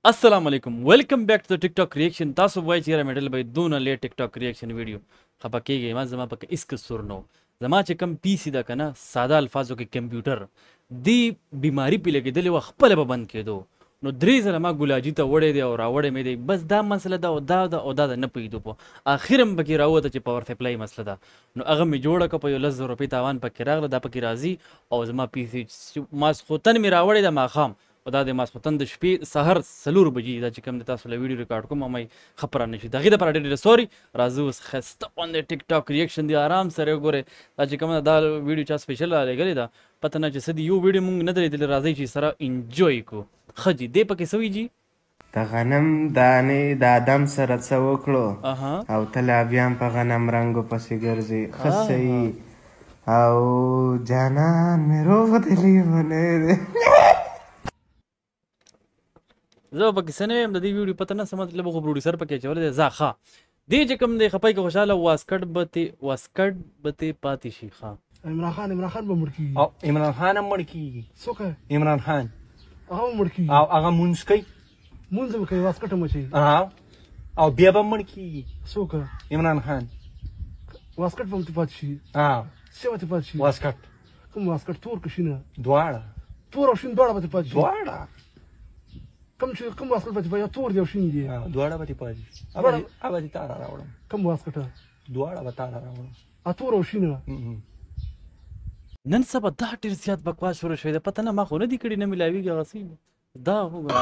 السلام علیکم ویلکم بیک ټو ټیک ټاک ریاکشن. تاسو وایي چې میډل به دونه لیټ ټیک ټاک ریاکشن ویډیو خپه کېږي. ما زما پکې اس قصور نو زما چې کم پی سي ده که نه ساده الفاظو کې کمپیوټر دی بیماري پې لګېدلې وه خپله به بند کېدو. نو 3 ځله ما ګولاجي ته وړی دی او راوړی مې دی. بس دا مسله ده او دا ده او دا ده نه پوهېدو په اخر هم پکې راووته چې پاور سپلای مسله ده. نو هغه مې جوړه کړه په 10,000 روپۍ تاوان پکې راغله. دا پکې راځي او زما پی سي ماسخوتن مې راوړی ده ماښام او دا د ماسخوتن د شپې سهار 4 بجې دا چې کوم د تاسو له ویډیو ریکارډ کوم مې خبره نه شي د هغې دپاره ډېر سوري. راځو اوس ښایسته غوندې ټیک ټاک ریاکشن دی آرام سره وګورئ. دا چې کومه دا ویډیو چا سپیشل رالیږلې ده پته نه چې څه دي. یو ویډیو مونږ نه ده لیدلې. راځئ چې سره انجوی کړو. ښه جي دی پکې څه وي جي د غنم دانې د ادم سره څه وکړو او ته لا بیا هم په غنم رنګو پسې ګرځې ښه صحیح او جانان مې روغ دلی ونې دی. زه به پکې څه نه ویم د دې ویډیو پته نه څه مطلب خو پروډیوسر پکې اچولی دی. ځه ښه دې چې کوم دی خپای که خوشحاله واسکټ به تې پاتې شي. ښه عمران خان به مړ کېږي او عمران خان هم مړ کېږي. څوک عمران خان هغه هم مړ کېږي او هغه مونځ کوي مونځ به کوي واسکټ هم اچوي او بیا به مړ کېږي. څوک عمران خان واسکټ به هم ترې پاتې شي. څه به ترې پاتې شي؟ واسکټ کوم واسکټ تور که شینه؟ دواړه تور او شین دواړه به ترې پاتې شي. دواړه کوم واسکټ به ترې پاتې تور دی او شین دی؟ دواړه به ترې پاتې شي. هغه دې تا را راوړم. کوم واسکټه؟ دواړه به تا را راوړم. تور او شینه. نن سبا دا ډېر زیات بکواس شروع شوی دی. پته نه ما خو نه دي کړي نه ملاویږي هغه څه دا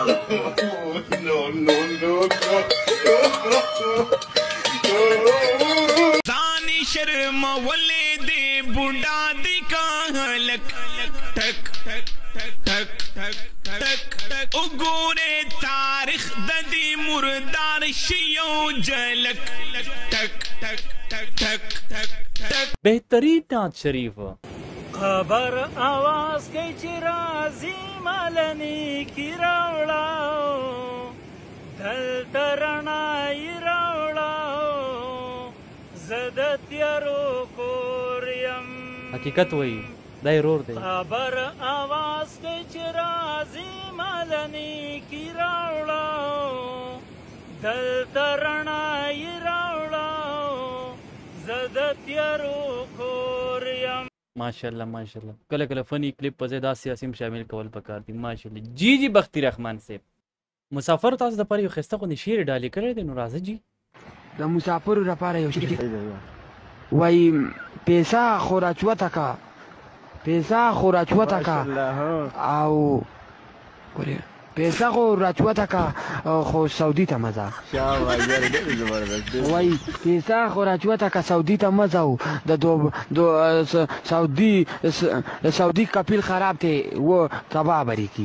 ځانې شرمولی دی بوډا دی که هلک ټک ټک ټک ټک وګورې تاریخ د دې مردار شي یو جلک ټک ټک ټک ټک بهترین نعت شریف خبر آواز کوي چې راځي مالني کې راوړاو دلته رڼایي راوړاو زه د تیارو کور یم. حقیقت وایي دا یې رور دی. خبر آواز کوي چې راځي مالني کې راوړاو دلته رڼایي راوړاو زه د تیارو کور یم. ماشاءالله ماشاءالله کله کله فنی کلیپ په ځای داسې اسیم شامل کول پکار دي. ماشاءالله جی بختي رحمان صاحب مسافر تاسو دپاره یو ښایسته غوندې شعر ډالې کړی دی. نو راځه جي د مسافرو لپاره یو شعر وایي پیسه خو راچوته کا پیسه خو راچوته کا او پیسه خو راچوته کا خو سعودي ته مزه وایي پیسه خو راچوته کا سعودي ته مزه و د سعودي کپیل خراب دی و تباه بری کی.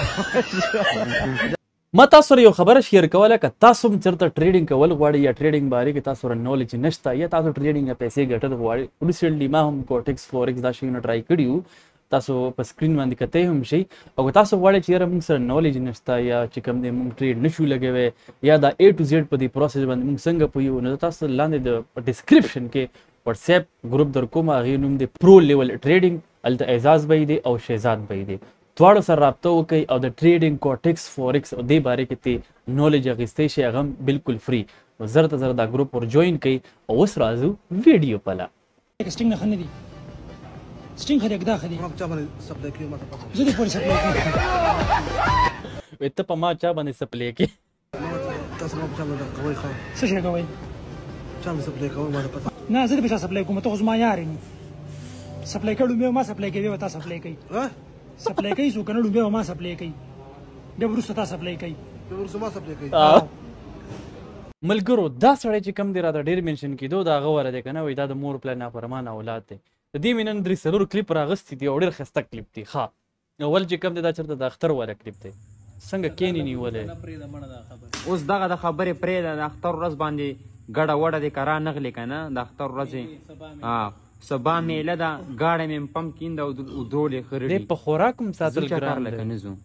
ما تاسو سره یو خبره شیر کوله که تاسو هم چېرته ټریډینګ کول غواړئ یا ټریډینګ باره کې تاسو سره نالج نشته یا تاسو ټریډینګ یا پیسې ګټل غواړئ ریسنټلی ما هم کوټکس فورکس دا شیونه ټرای کړي وو. تاسو په سکرین باندې کتی هم شئ او که تاسو غواړئ چې یاره موږ سره نالج نشته یا چې کوم دی موږ ټریډ نشو لګوی یا دا A to Z په دې پروسس باندې موږ څنګه پوهیو نو تاسو لاندې د ډسکرپشن کې واتساپ ګروپ در کوم هغې نوم دی پرو لیول ټریډینګ هلته اعزاز به دی او شهزاد به دی. دواړو سره رابطه وکړئ او د ټریډینګ کوټکس فورکس او دې باره کې ته نالج اخیستی شي هغه هم بالکل فری. نو زر ته زر دا ګروپ ور جوین کړئ او اوس راځو ویډیو پله. سټینګ نه ښه نه دي سټینګ ښه دی که دا ښه دي زه دې پورې سپلای کوم. وایي ته په ما چا باندې سپلای کې څه شی کوئ؟ نه زه دې په چا سپلای کوم ته خو زما یار یې سپلای کوي لومبې ما سپلای کوي بیا تا سپلای کوي سپلای کوي څوک نه لومبې ما سپلای کوي بیا وروسته تا سپلای کوي ملګرو دا سړی چې کم دی راته ډېر منشن کېدو د هغه وره دی که نه وایي دا د مور پلار نافرمانه اولاد دی. د دې مې نن 3-4 کلیپ راغوستي دي او ډېر ښایسته کلیپ دی. ښه اول چې کم دی دا چېرته د اختر والا کلیپ دی څنګه کینې نیولی. اوس دغه د خبرې پرېږده د اختر ورځ باندې ګډه وډه دې کرا نغلې که نه د اختر ورځې سبا میله ده ګاډه مې پمپ کینده او درولې خرړي دی په خوراک هم ساتل ګران لکه نه ځو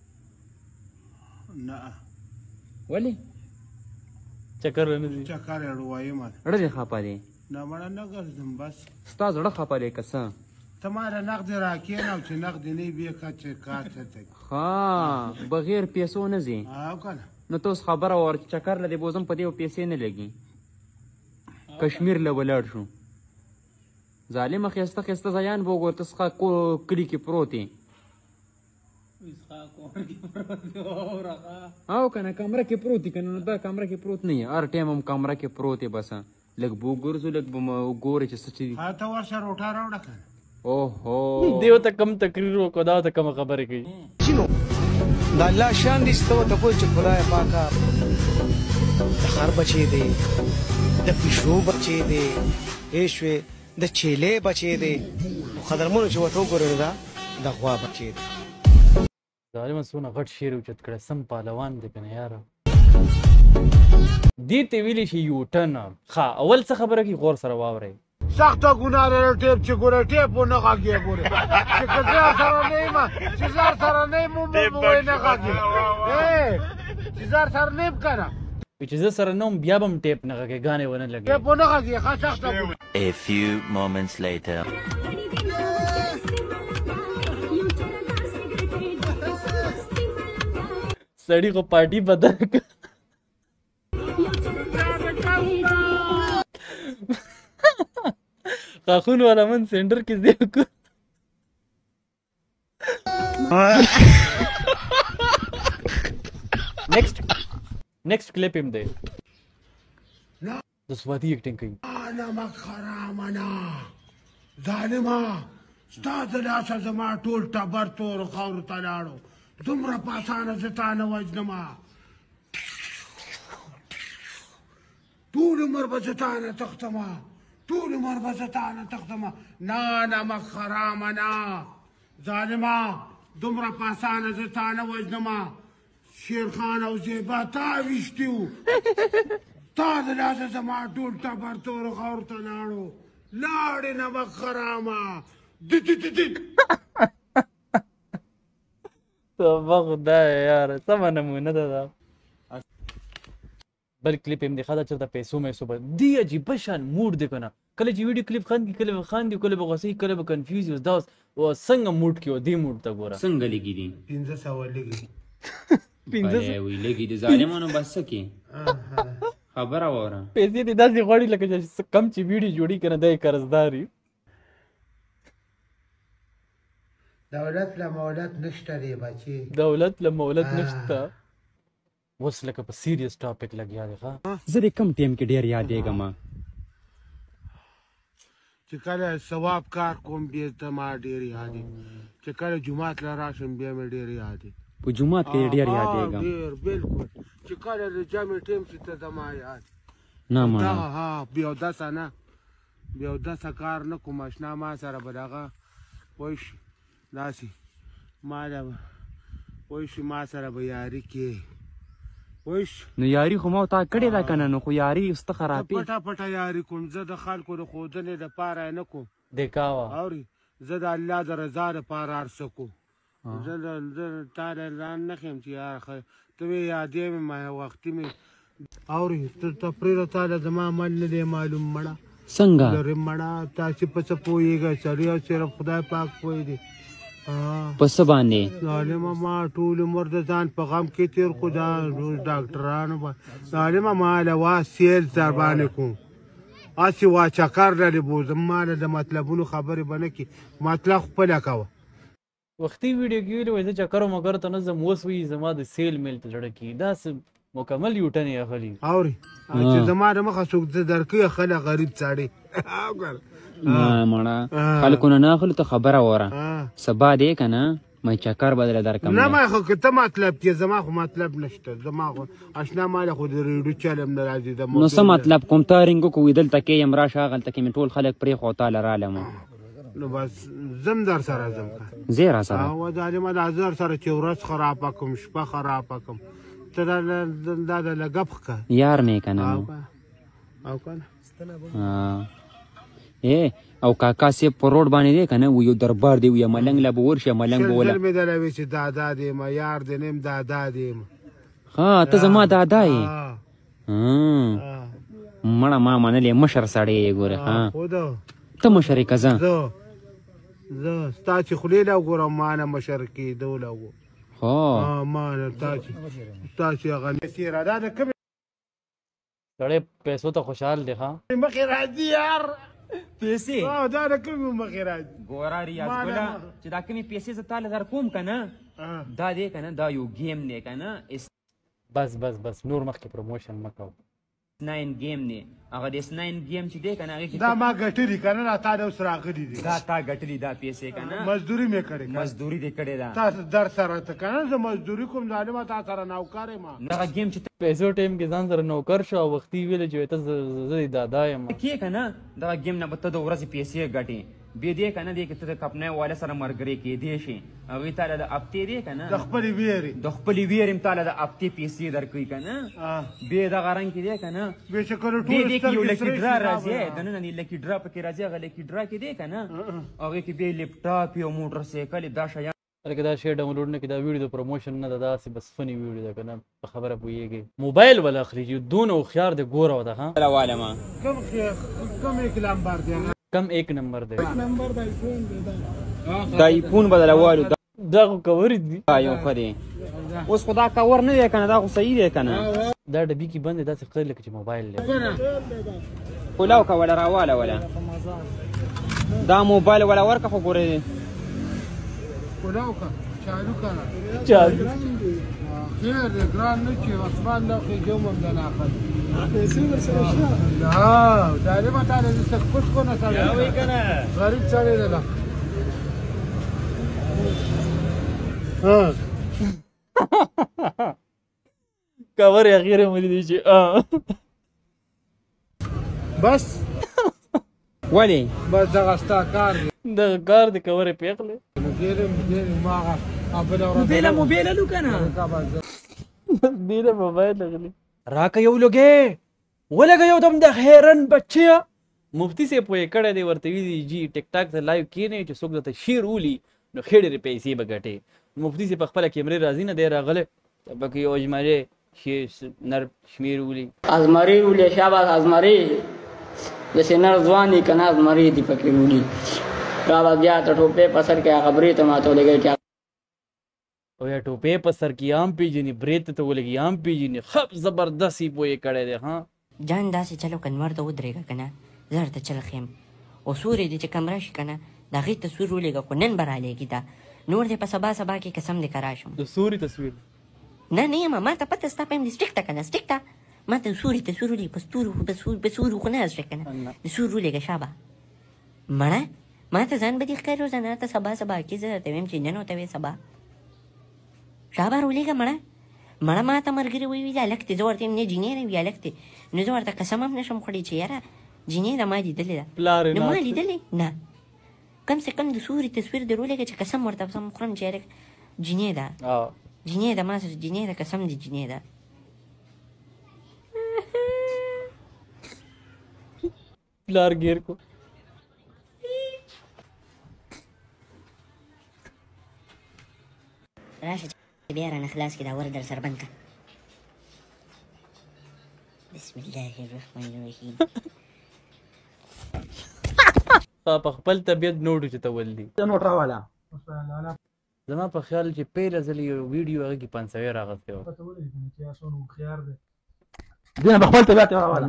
ولې چکر نه ځي چکر یې ډوایم زړه دې خفه دی نه مړه نه ګرځم بس ستا زړه خفه دی که څه ته ماله نغدې راکېنه او چې نغدې نه وي که چې کار څه ها بغیر پیسو نه ځي او که نه نو ته اوس خبره وره چې چکر له دې بوزم په دې پیسې نه لګي کشمیر له ولاړ شو ظالمه ښایسته ښایسته ځایان به وګوره ته څخه کلي کې پروت یې او که نه کمره کې پروت یي که نه نو دا کمره کې پروت نه یي هر ټایم هم کمره کې پروت یې بس لږ به وګرځو لږ به وګورې چې څه چې دي ته ورشه روټه راوړه که اوهو دیو ته کم تقریر وکړو دا ته کومه خبرې کوي د الله شان دي ستو ته پوه چې خدای پاکه د خر بچی دی د پیشو بچی دی ایشوې د چیلې بچی دی قدرمنو چې ورته وګورې دا د غوا بچی دی ظالمه څونه غټ شعر اوچت کړی سم پهلوان دی که نه یاره دې ته ویلی شي یوټن ښه اول څه خبره کوي غور سره واورئ سخته ګناه لري ټیپ چې ګوره ټیپ ونه غږې ګوره چې که زه سره نه یم چې زه سره نه یم به وایي نه غږې چې زه سره نه یم که نه چې زه سره نه وم بیا به هم ټیپ نه غږې ګانې ونه لګې ټیپ ونه غږې ښه سخته ګناه A few moments later. سړی خو پارټي بدل کړ خاخون والا من سینټر کې زیو کو نیکسٹ کلپ هم دی د سوادي ایکټینګ کوي نمک حرامه ظالمه ستا د لاسه زما ټول ټبر تورو خاورو ته لاړو دومره په اسانه زه تا نه وژنمه ټول عمر به زه تا نه تښتمه ټول عمر به زه تا نه تښتمه نه نمک حرامه نه ظالمه دومره په اسانه زه تا نه وژنمه شیرخان او زیبا تا ویشتي وو تا د لاسه زما ټول ټبر تورو خاورو ته لاړو لاړې نمک حرامه توبه خدای یاره سمه نمونه ده دا بل کلیپ هم دی ښه ده چېرته پیسو میسو به دی عجیبه شان موډ دی که نه کله چې ویډیو کلیپ خاندي کله به خاندي کله به غوسه کله به کنفیوز وي اوس دا اوس څنګه موډ کې و دې موډ ته ګوره څنګه لګي دي 1500 لګي وی لګي د ظالمانو بس څه کې خبره واوره پیسې دې داسې غواړي لکه چې کم چې ویډیو جوړي که نه دی قرضدار وي دولت له مولت نشته دی بچي دولت له مولت نشته اوس لکه په سیریس ټاپک لګیا دی ښه زه د کم ټیم کې ډېر یادېږم چې کله ثواب کار کوم بیا ته ما ډېر یادې چې کله جومات له راشم بیا مې ډېر یادې په جومات کې ډېر یادېږم ډېر بالکل چې کله د جمع ټیم شي ته زما یاد نه مړه ها بیا اودسه نه بیا اودسه کار نه کوم اشنا ما سره به دغه وایي شي داسې ما وایي شي ما سره به یاري کې نو یاري خو ما تا کړې ده که نه نو خو یاري سته خرابې پټه پټه یاري کوم زه د خلکو د ښودنې دپاره یې نه کوم دیکاوه اورې زه د الله د رضا دپاره هر څه کوم زه تا له ځان نه ښیم چې یار ته وې یادې مې ما وختي مې اورې ته تفریده تا له زما عمل نه دی معلوم مړه څنګه لرې مړه تاسې په څه پوهېږه سړی او صرف خدای پاک پوه دی په څه باندې ظالمه ما ټول عمر د ځان په غم کې تېر کړو دا روز ډاکټرانو ظالمه ما له وا سیل سر باندې کوم هسې وا چکر لرې بوزم ما له د مطلبونو خبرې به نه کړي مطلب خپله کوه وختي ویډیو کې ویلي وایي زه چکر و مکر ته نه ځم اوس وایي زما د سیل میل ته زړه کېږي داسې مکمل یوټن یې اخلي اورې چې زما د مخه څوک زه درکوي اخلی غریب سړی نه مړه خلکو نه نه اخلو ته خبره وره سبا دی که نه مې چکر بدله درکړم نه ما خو که ته مطلب کې زما خو مطلب نشته زما خو اشنا ماله خو د ریډیو چلم نه راځي نو څه مطلب کوم ته رینګ وکړو دلته کې یم راشه هغلته کې مې ټول خلک پرېښو تاله رالم نو بس زم در سره زم زه را سره او ظالمه دا زه در سره چې ورځ خرابه کړم شپه خرابه کړم ته دا د لګپ ښکه یار مې که نه او که نه او کاکا صاحب په روډ باندې دی که نه و یو دربار دی و یا ملنګ له به ورشه ملنګ به وله مې دله وی چې دادا دی یم یار دی نیم دادا دی یم ها ته زما دادا یې مړه ما منلې مشر سړی یې ګوره ها ته مشر یې که زه زه ستا چې خولې له وګورم ما نه مشر کېدو له وګورم ما نه تا چې هغه پیسې را دا د کومې سړی پیسو ته خوشحال دی ښه مخې راځي یار پیسې دا د کومې مخې راځي ګوره ریاض ګله چې دا کومې پیسې زه تاله در کوم که نه دا دی که نه دا یو گیم دی که نه بس نور مخکې پروموشن مه کوه S9 گیم دی هغه د S9 گیم چې دی که نه هغې دا ما ګټلي که نه تا د اوس راغلي دي دا تا ګټلي دا پیسې که نه مزدوري مې کړې مزدوري دې کړې ده تاسو در سره ته که نه زه مزدوري کوم ظالمه تا سره نوکر یم دغه گیم چې پیسو ټایم کې ځان سره نوکر شو او وختي ویلې چې ته زه دادا یم کې که نه دغه گیم نه به ته د ورځې پیسې ګټې بیا دی که نه دی که ته د کپنۍ والا سره ملګری کېدی شي هغوی تاله د هفتې دی که نه د خپلې ویرې د خپلې ویرې هم تاله د هفتې پیسې درکوي که نه بیا دغه رنګ کې دی که نه بیا دی کې یو لکي ډرا راځي دننه د لکي ډرا پکې راځي هغه لکي ډرا کې دی که نه هغې کې بیا لیپټاپ یو موټر سایکل دا شیان لکه دا شی ډاونلوډ نه کړي دا ویډیو د پروموشن نه ده داسې بس فني ویډیو ده که نه په خبره پوهېږي موبایل ولا اخلي چې دونه هوښیار دی ګوره ده ها کم ایک نمبر دی دا ایفون به درله والو دا خو کور دي یو ښه دی اوس خو دا کور نه دی که نه دا خو صحیح دی که نه دا ډبي کې بند دی داسې ښکاري لکه چې موبایل دی کولاو که وله راواله وله دا موبایل وله ورکه خو ګورې کولاو که چالو که چالو خیر دی ګران نه چې عثمان نه خېږم هم د ناخل پیسې ورسره شته ظالمه تا د سکوت کو نه سړی غریب سړی دی له کور یې اخیر مې ولیدی چې بس ولې بس دغه ستا کار دی دغه کار دی کور یې پېغلی موبایل الو که نه دې نه موبایل اخلي راکه یو لږې ولږه یو دم د هیرن بچیه مفتي صاحب پوهې کړی دی ورته ویلي جي ټیک ټاک ته لایو کښېنئ چې څوک درته شعر ولي نو ښې ډېرې پیسې به ګټې مفتي صاحب په خپله کیمرې راځي نه دی راغلی پکې یو اجمالي نر شمېر ولي ازمري ولي شاباس ازمري داسې نر ځوان دي که نه ازمري دي پکې ولي رابه بیا ته ټوپې په سر کې خبرې ته ماته ولګوي چې او یا ټوپې په سر کې عام پیژني برېت ته ولګي عام پیژني خب زبردست یې پوهې کړی دی ها جان داسې چلو که نور ته ودرېږه که نه زه درته چل ښیم او سورې دې چې کم راشي که نه د هغې تصویر ولېږه خو نن به رالیږي دا نور دې په سبا کې قسم دې که راشم د سوري تصویر نه نه یم ما ته پته ستا په یم د سټیک ته که نه سټیک ته ما ته د سوري تصویر ولېږه په سورو خو نه ازره که نه د سور ولېږه شابه مړه ما ته ځان به دې ښکاري روزانه ته سبا کې زه درته ویم چې نن ورته وې سبا شابه راولېږه مړه ما ته ملګري ویل هلک دی زه ورته یم نه جینۍ نه وي هلک دی نو زه ورته قسم هم نشم خوړی چې یاره جینۍ ده ما لیدلې ده نو ما لیدلې نه کم سے کم د سوري تصویر در ولېږه چې قسم ورته سم خورم چې هلک جینۍ ده جینۍ ده ما سره جینۍ ده قسم دې جینۍ ده پلار ګیر کو راشه بیا رانه خلاص کړه دا ور در سره بند کړه بسم الله الرحمن الرحیم په خپل طبیعت نوټ چې ته ولدي نوټ راواله زما په خیال چې پیله ځل یو ویډیو هغه کې 500 راغستی و دینه په خپل طبیعت راواله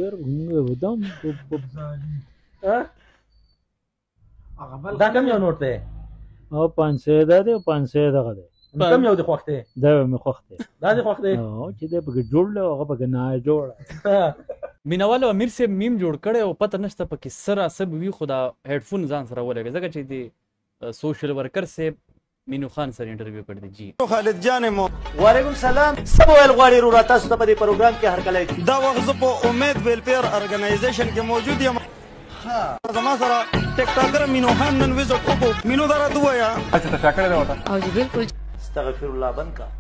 دا کم یو نوټ دی او 500 ده دی 500 دغه دی کم یو دی خوښ دی دا مې خوښ دی دا دی خوښ دی چې دی پکې جوړ له هغه پکې نه جوړ مینوالو امیر صاحب میم جوړ کړی او پته نشته پکې سره سب وي خو دا هیډفون ځان سره ولګوي ځکه چې د سوشل ورکر صاحب مینو خان سره انټرویو کړی دی جی خالد جان مو وعلیکم سلام سب ویل غواړي رو تاسو ته په دې پروګرام کې هرکلی دا وخت زه په امید ویلفیر ارګنایزیشن کې موجود یم زما سره ټیک ټاکر مینو خان نن وزټ وکړو مینو دا راته ووایه اچھا ته چا کړی دی ورته او جی بالکل استغفر الله بند کا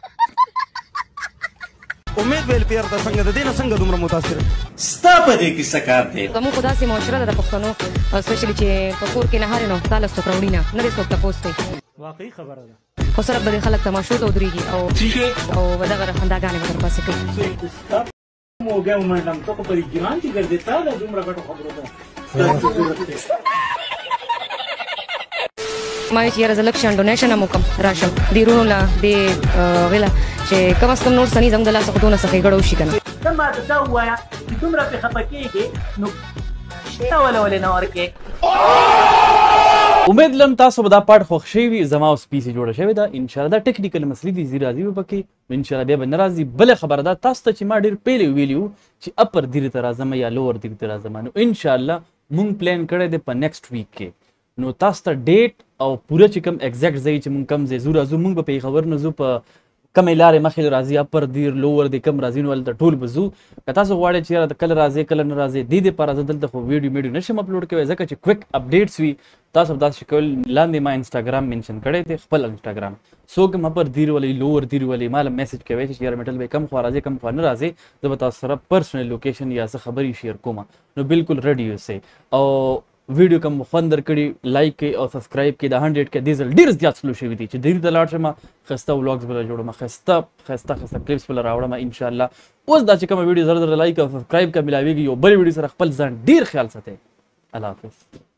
امید ویلفیر ته څنګه د دې نه څنګه دومره متاثر ستا په دې کې څه کار دی زموږ خو داسې معاشره ده د پښتنو اسپیشلي چې په کور کې نهار نو تاله څوک راوړي نه دی څوک تپوس کوي واقعي خبره ده خو سره به خلک تماشو ته ودرېږي او دغه خنداګانې به درپسې کوي موګه ومنډم ته په دې ګران کې ګرځې تا دا دومره ګټو خبرو ده ما وی چې یاره زه لږ شان ډونیشن هم وکړم راشم دې وروڼو له دې هغې له چې کم از کم نور سني زموږ د لاسه خو دونه څه ښېګړه وشي که نه ته ماته دا ووایه چې دومره پرې خفه کېږې نو ته ولې نه ورکې امید لرم تاسو به دا پارټ خوښ شوي وي زما اوس پیسې جوړه شوې ده انشاءالله دا ټیکنیکل مسلې دي زی راځي به پکې انشاءالله بیا به نه راځي بله خبره ده تاسو ته چې ما ډېر پهلې ویلي وو چې اپر دیرې ته راځم یا لور دیرې ته راځم نو انشاءالله مونږ پلان کړی دی په نیکسټ ویک کې نو تاسو ته ډیټ او پوره چې کوم ایگزیکټ ځای چې مونږ کم ځای ځو راځو مونږ به پېښور نه ځو په کمې لارې مخې راځي اپر دیر لور دی کم راځي نو هلته ټول به ځو که تاسو غواړئ چې یاره کله راځئ کله نه راځئ دې دپاره زه دلته خو ویډیو نشم اپلوډ کوی ځکه چې کویک اپډیټس وي تاسو به داسې کول لاندې ما انسټاګرام منشن کړی دی خپل انسټاګرام څوک هم اپر دیر ولئ لور دیر ولئ ما له میسج کوئ چې یاره میټل بھائی کم خوا راځئ کم خوا نه راځئ زه به تاسو سره پرسنل لوکیشن یا څه خبرې شیر کوم نو بالکل ریډي اوسئ او ویډیو کوم خوند درکړي لایک کړئ او سبسکرایب کړئ د 100 کې دې ځل ډېر زیات سلو شوي دي چې دیر ته لاړ شم ښایسته ولاګز به جوړوم ښایسته کلیپس به راوړم انشاءالله اوس دا چې کومه ویډیو زر لایک او سبسکرایب کا ملاویږي یو بل ویډیو سره خپل ځان ډېر خیال ساتئ الله حافظ